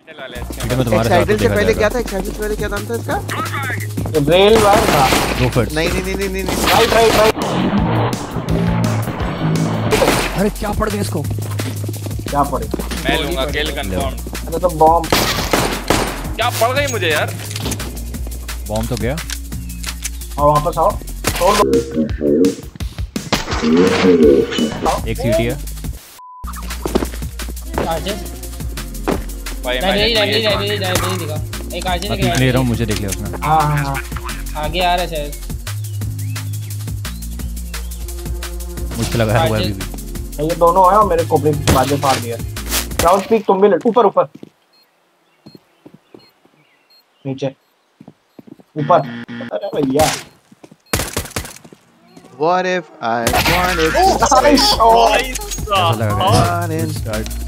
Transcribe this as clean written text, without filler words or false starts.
Excited से पहले क्या था? एक्साइटेड से पहले क्या नाम था इसका? रेल वार था। नहीं। राइट। अरे क्या पड़ गया इसको? क्या पड़े? मैं लूंगा किल कंफर्म। अरे तो बॉम्ब क्या पड़ गई मुझे यार? बॉम्ब तो गया। और वापस आओ। एक सीटी है। भाई लाइब्रेरी दिखा। एक आर्चर मैं ले रहा हूं, मुझे देख लिया उसने। हां आगे आ रहा है शायद। मुझे लगा है वो अभी भी। ये दोनों हैं और मेरे कोपरे बाजे फाड़ दिया। क्राउड स्पीक तुम भी ऊपर नीचे ऊपर। अरे भैया What if I wanted to nice shot. ऐसा लगा।